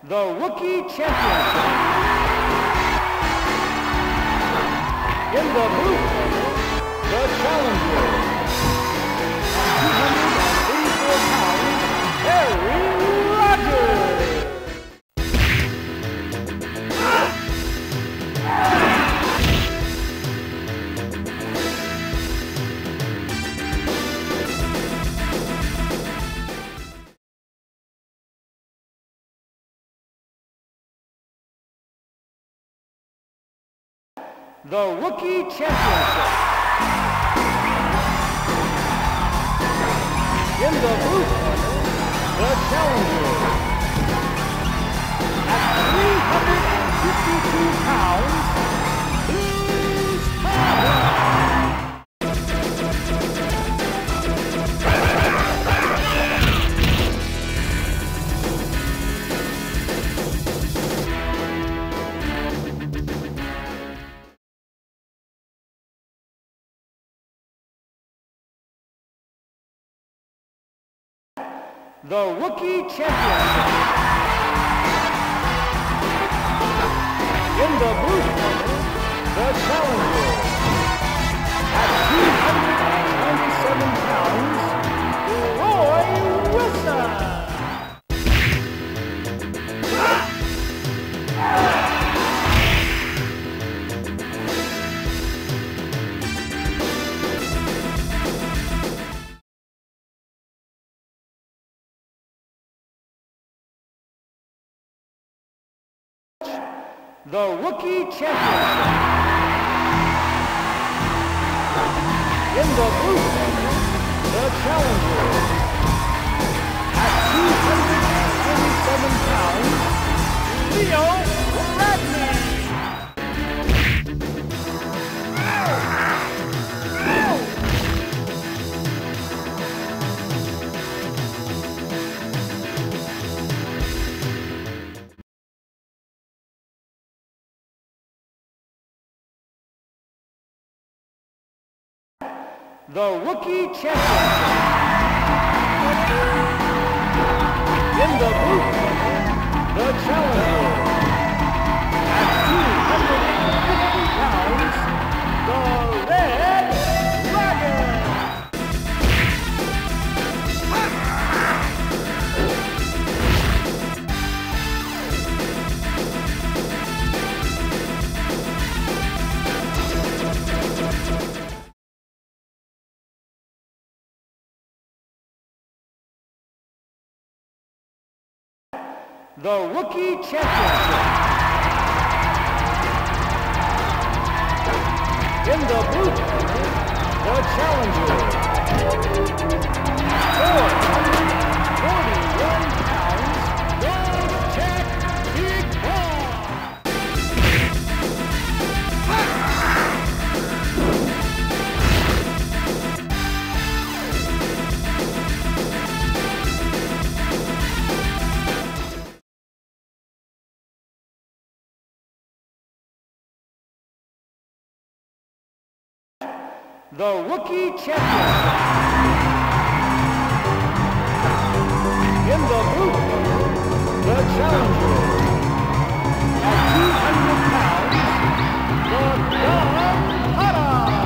the Rookie Championship. In the blue corner, the challenger. At 284 pounds, Harry Rogers. The Rookie Championship. In the blue corner, the challenger. At 352 pounds, Blues Power. The Rookie Championship. In the blue corner, the challenger. At 297 pounds, Roy Wilson. The Rookie Championship. In the blue corner, the challenger. At 297 pounds, Neo Geo. The Rookie Championship. In the blue corner, the challenger. At 250 pounds, the Red Dragon. The Rookie Championship. In the blue corner, the challenger. 441 pounds, the Tech Big Ball. The Rookie Championship. In the blue corner, the challenger. At 200 pounds, the Don Hada.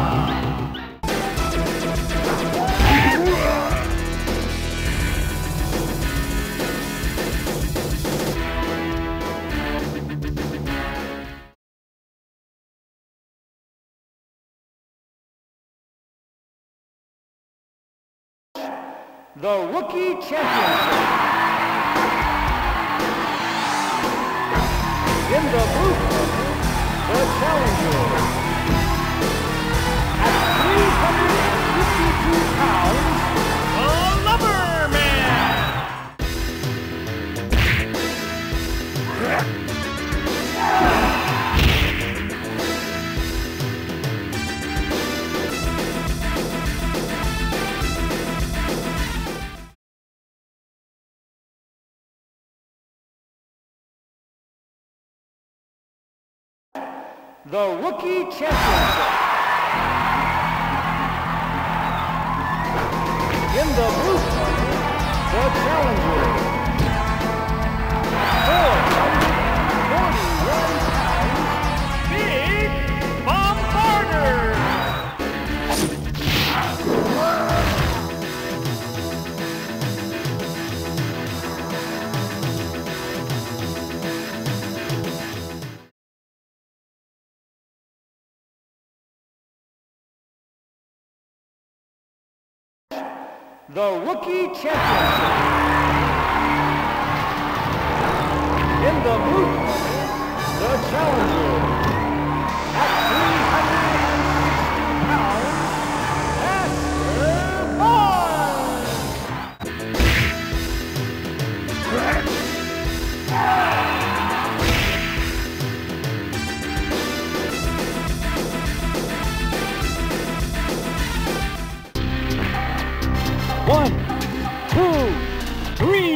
The Rookie Championship. In the blue corner, the challenger. At 352 pounds, the Lumberman. The Rookie Championship. In the blue corner, the challenger. At 4 the Rookie Championship. In the blue corner, the challenger, at 360 pounds, Master Boy! 1, 2, 3.